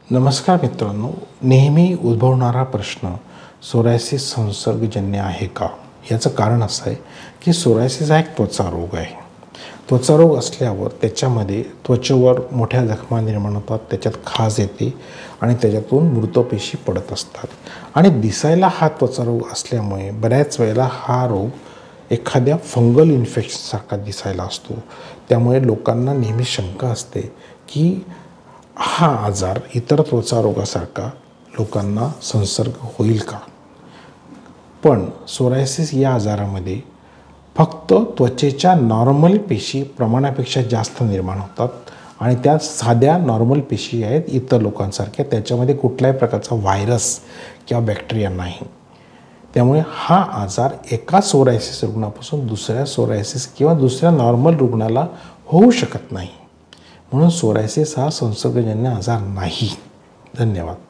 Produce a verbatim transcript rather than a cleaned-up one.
नमस्कार मित्रांनो, नेहमी उद्भवणारा प्रश्न सोरायसिस संसर्गजन्य आहे का? याचं कारण असं आहे की सोरायसिस हा एक त्वचा रोग आहे. त्वचा रोग असल्यावर त्याच्यामध्ये त्वचेवर मोठ्या जखमा निर्माण होतात, त्याच्यात खाज येते आणि त्याच्यातून मृतपेशी पडत असतात. आणि दिसायला हा त्वचा रोग असल्यामुळे बऱ्याच वेळेला हा रोग एखाद्या फंगल इन्फेक्शनसारखा दिसायला असतो. त्यामुळे लोकांना नेहमी शंका असते की हा आजार इतर त्वचा रोगासारखा लोकांना संसर्ग होईल का? पण सोरायसिस या आजारामध्ये फक्त त्वचेच्या नॉर्मल पेशी प्रमाणापेक्षा जास्त निर्माण होतात आणि त्या साध्या नॉर्मल पेशी आहेत इतर लोकांसारख्या. त्याच्यामध्ये कुठल्याही प्रकारचा व्हायरस किंवा बॅक्टेरिया नाही. त्यामुळे हा आजार एका सोरायसिस रुग्णापासून दुसऱ्या सोरायसिस किंवा दुसऱ्या नॉर्मल रुग्णाला होऊ शकत नाही. म्हणून सोरायसिस हा संसर्गजन्य आजार नाही. धन्यवाद.